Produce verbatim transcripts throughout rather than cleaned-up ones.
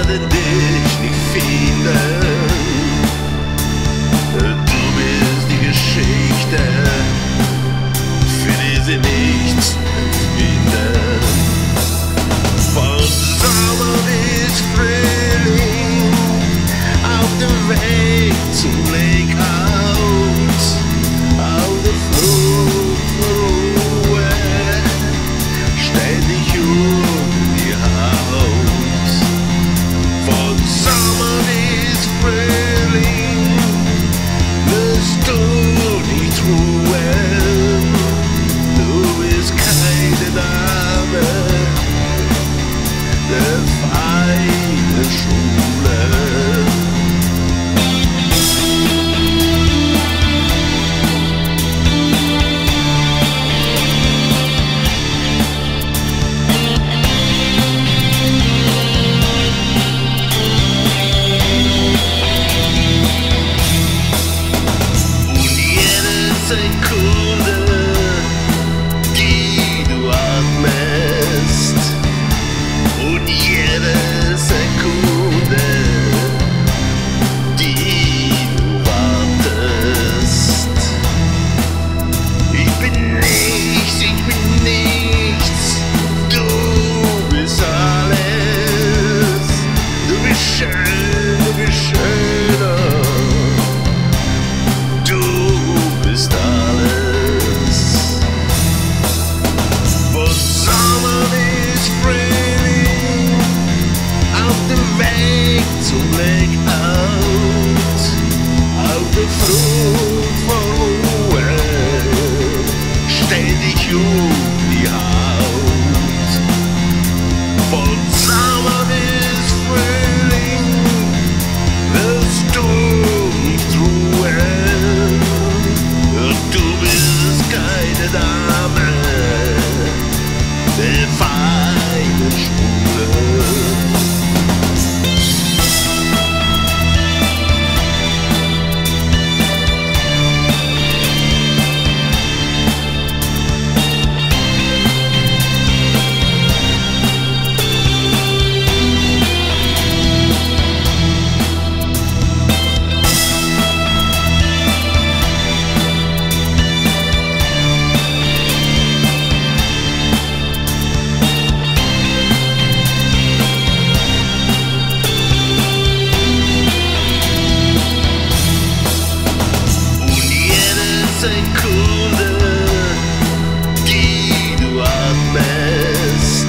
werden dich nicht finden. Du bist die Geschichte, für die sie nichts empfinden. Von Sommer bis Frühling auf dem Weg zum Lake Out, auf der Flucht vor Ruhe, ständig um die Haut. Von Sommer bis Frühling wirst du nicht ruhen, du bist keine Dame der feinen Schule. Sekunde, die du atmest, und jede Sekunde, die du wartest. Ich bin nichts, ich bin nichts, du bist alles. Du bist schön, du bist schöner. Ist alles. Von Sommer bis Frühling auf dem Weg zum Lake Out, auf der Flucht vor Ruhe, ständig um die Haut. Von Sommer bis Frühling wirst du nicht ruhen. Du bist keine Dame der feinen Schule. Sekunde, die du atmest,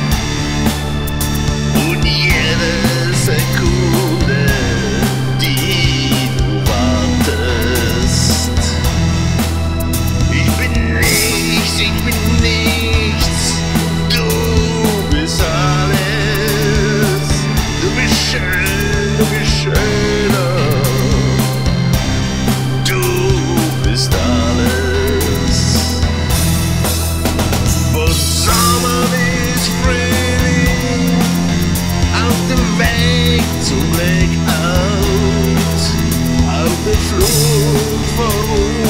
und jede Sekunde, die du wartest. Ich bin nichts, ich bin nichts, du bist alles. Du bist schön, du bist schöner. Ist alles. Von Sommer bis Frühling auf dem Weg zum Lake Out, auf der Flucht vor